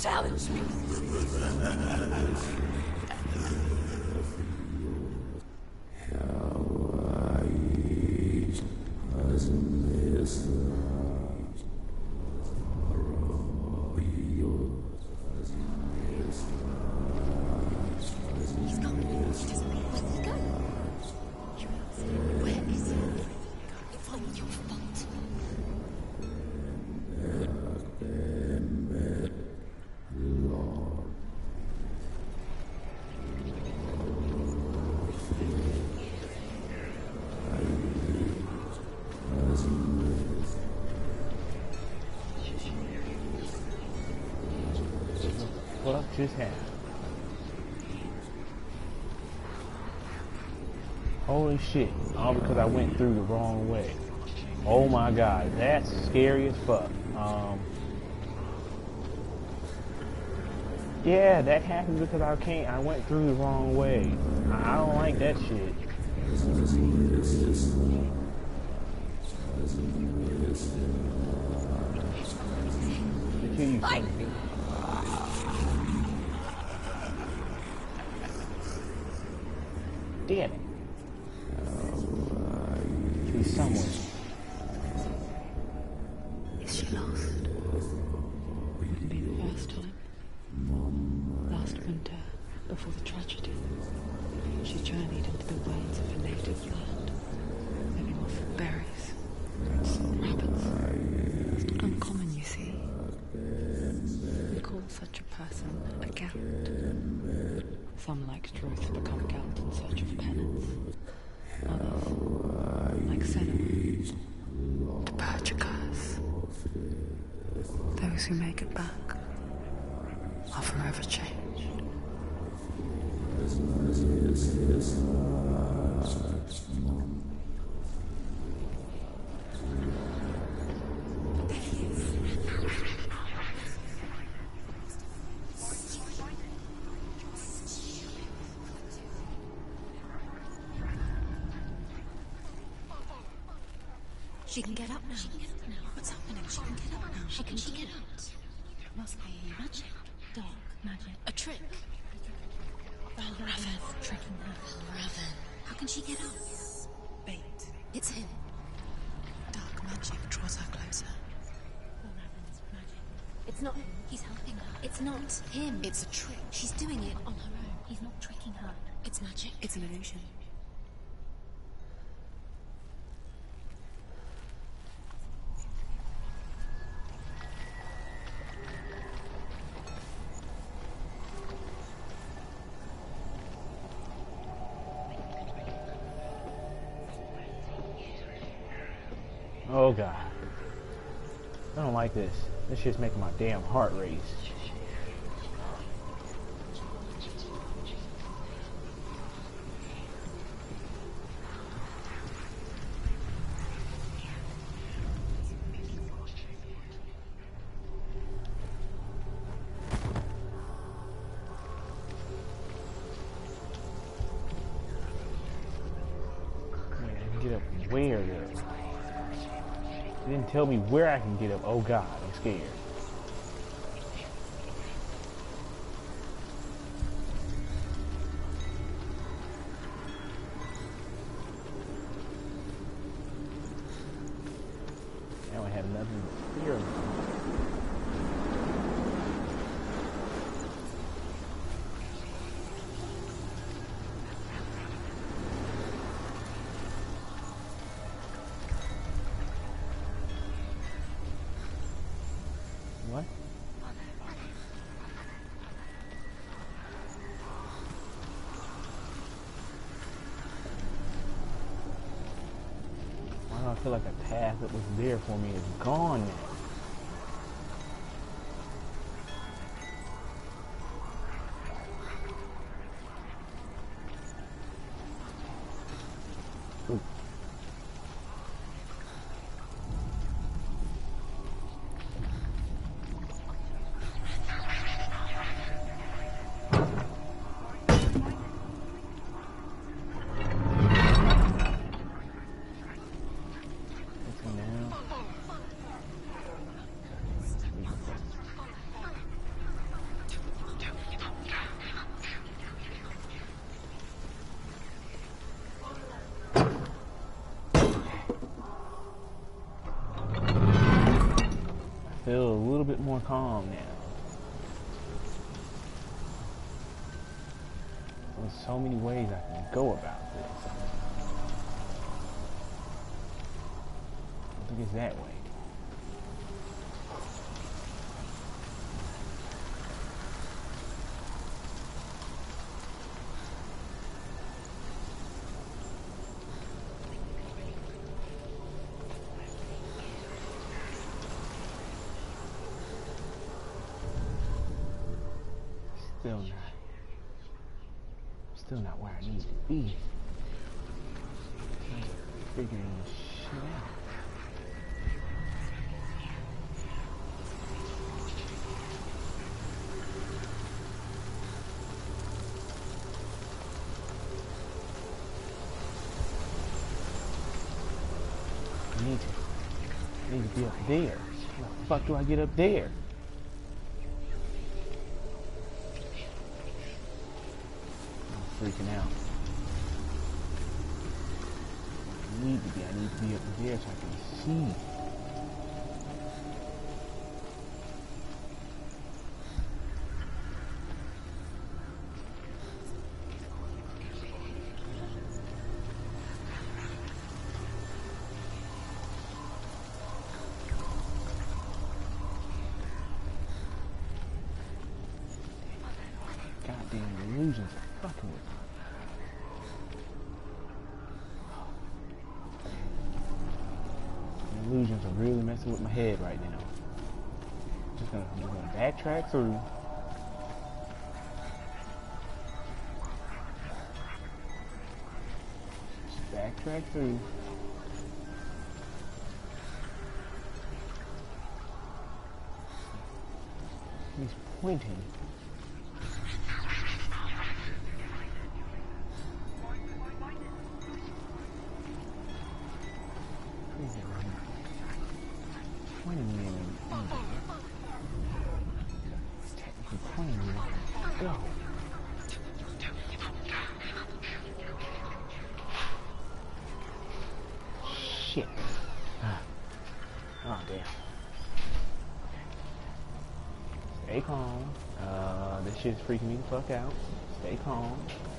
Silence me. What just happened? Holy shit. All because I went through the wrong way. Oh my god, that's scary as fuck. Yeah, that happened because I went through the wrong way. I don't like that shit. They kill you something. Damn it. She's somewhere. Is she lost? Couldn't be the first time. Last winter, before the tragedy, she journeyed into the ways of her native land, living off berries, roots, and rabbits. It's not uncommon, you see. We call such a person a Gelt. Some, like Druth, become Gelt in search of penance. Others, like Senna, to purge a curse. Those who make it back are forever changed. She can get up now. What's happening? She can get up now. How can she get out? It must be magic. Dark magic. A trick. Raven. Tricking her. Raven. How can she get out? Bait. It's him. Dark magic draws her closer. Raven's magic. It's not him. He's helping her. It's not him. It's a trick. She's doing it on her own. He's not tricking her. It's magic. It's an illusion. Oh god. I don't like this. This shit's making my damn heart race. Man, I can get up where though? They didn't tell me where I can get up. Oh god, I'm scared. Now I have nothing to fear. What? Why do I feel like a path that was there for me is gone now? more calm now. There's so many ways I can go about this. I think it's that way. Still not where I need to be. Figuring this shit out. I need to be up there. How the fuck do I get up there? Freaking out. I need to be up there so I can see. Goddamn illusions are fucking with me. Illusions are really messing with my head right now. I'm gonna backtrack through. Just backtrack through. He's pointing. Shit. Oh, damn. Stay calm. This shit's freaking me the fuck out. Stay calm.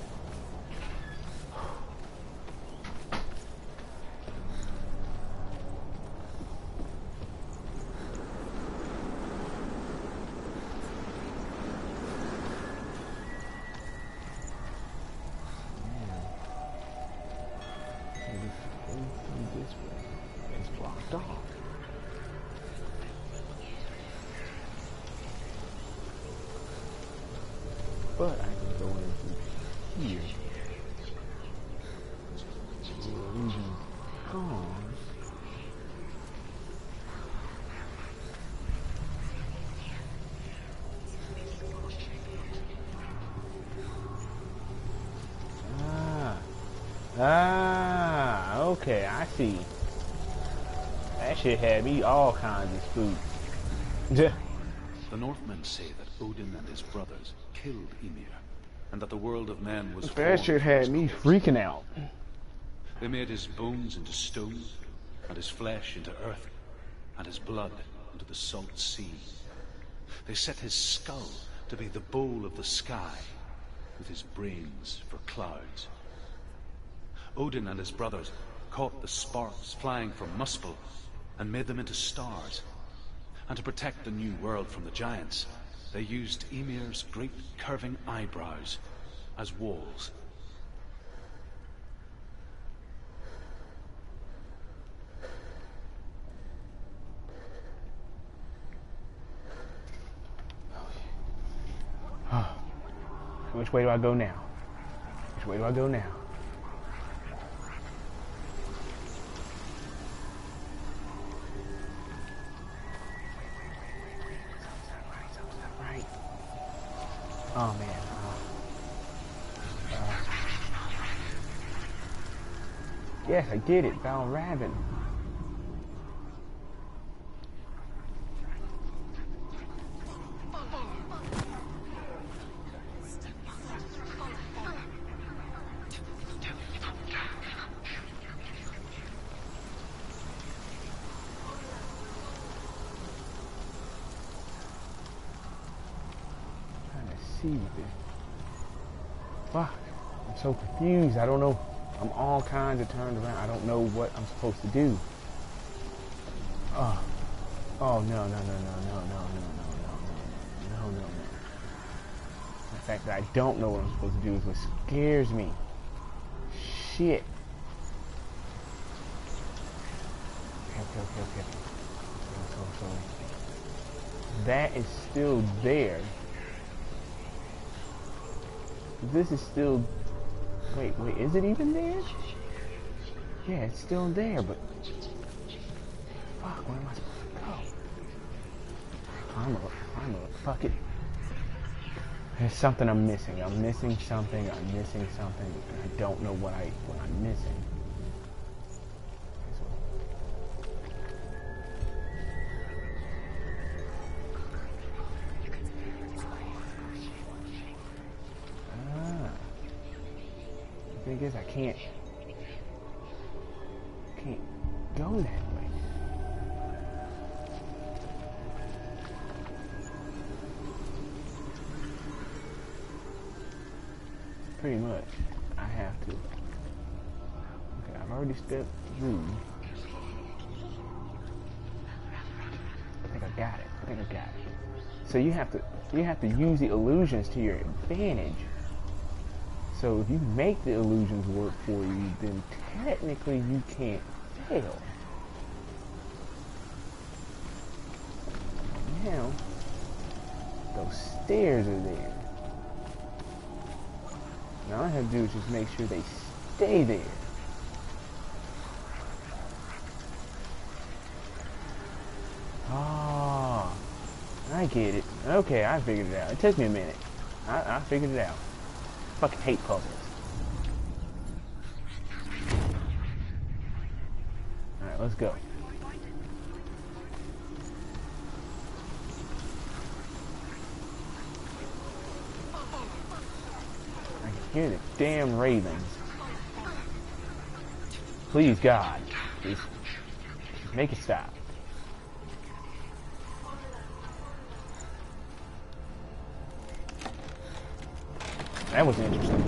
But I can go into here. The illusion gone. Okay, I see. That shit had me all kinds of spooked. The Northmen say that Odin and his brothers killed Ymir, and that the world of men was that shit had me freaking out. They made his bones into stone, and his flesh into earth, and his blood into the salt sea. They set his skull to be the bowl of the sky, with his brains for clouds. Odin and his brothers caught the sparks flying from Muspel and made them into stars. And to protect the new world from the giants, they used Ymir's great curving eyebrows as walls. Which way do I go now? Which way do I go now? Oh man. Yes, I did it. Valravn. see with this. Fuck. I'm so confused. I don't know. I'm all kinds of turned around. I don't know what I'm supposed to do. Oh. Oh, no. The fact that I don't know what I'm supposed to do is what scares me. Shit. Okay. So that is still there. This is still... Wait, is it even there? Yeah, it's still there, but... Fuck, where am I supposed to go? Climb up. Fuck it. There's something I'm missing. I'm missing something. I don't know what I'm missing. The thing is, I can't go that way. Pretty much, I have to. Okay, I've already stepped through. I think I got it. So you have to use the illusions to your advantage. So if you make the illusions work for you, then technically you can't fail. Now, those stairs are there. Now all I have to do is just make sure they stay there. Ah, I get it. Okay, I figured it out. It took me a minute. I figured it out. I fucking hate puzzles. Alright, let's go. I can hear the damn ravens. Please, God. Just make it stop. That was interesting.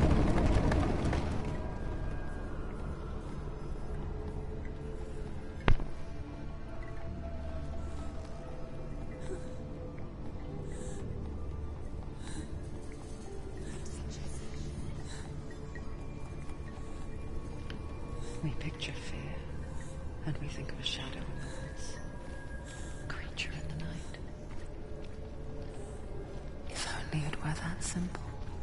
We picture fear, and we think of a shadow in the woods, a creature in the night. If only it were that simple.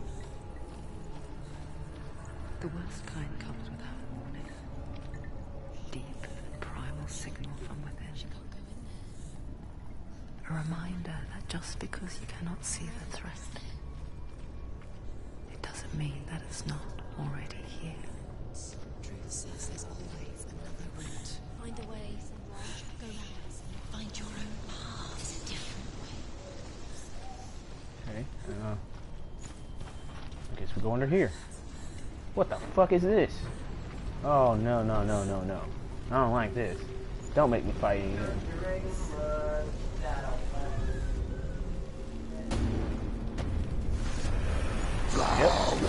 The worst kind comes without warning. Deep and primal signal from within. A reminder that just because you cannot see the threat, it doesn't mean that it's not already here. Truth says there's always another route. Find a way, Sunrise. Go round. Find your own path. It's a different way. Okay, I guess we go under here. What the fuck is this? Oh, no. I don't like this. Don't make me fight anything. Yep.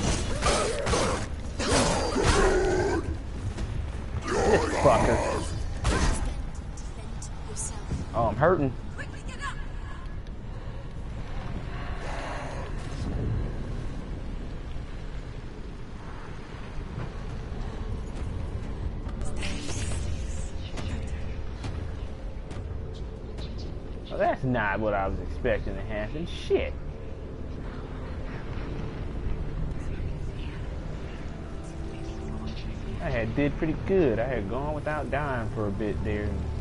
This fucker. Oh, I'm hurting. Well, that's not what I was expecting to happen. Shit. I did pretty good. I had gone without dying for a bit there.